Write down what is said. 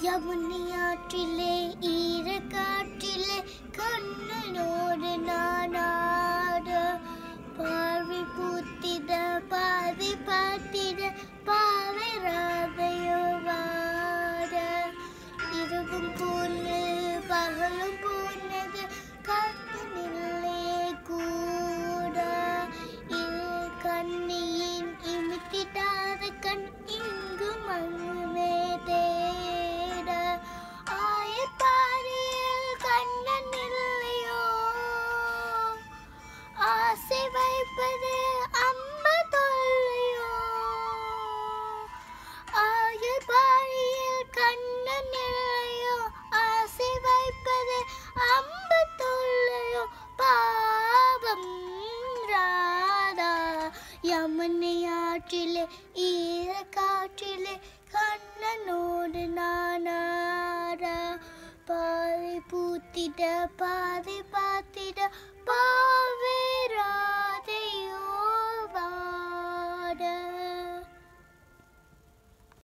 யமுனையாற்றிலே ஈரக்காற்றிலே கண்ணனோடு நானாட பார்வை பூத்திட பாதி பார்த்திட பாவை ராதையோ வாட இரவும் போனது பகலும் போனது கண்ணனில்லே கூட இரு கண்ணியின் இமித்திடாத கண் இங்கும் அங்குமே தேட ஆயப்பாரியில் கண்ணன் இல்லையோ ஆசை வைப்பது அம்மா தொல்லையோ ஆயப்பாரியில் கண்ணன் இல்லையோ ஆசை வைப்பது அம்மா தொல்லையோ பாவம் ராதா யமுனையாற்றிலே ஈரக்காற்றிலே கண்ணனோடு நானாட பாதை பூத்திட பாதை பார்த்திட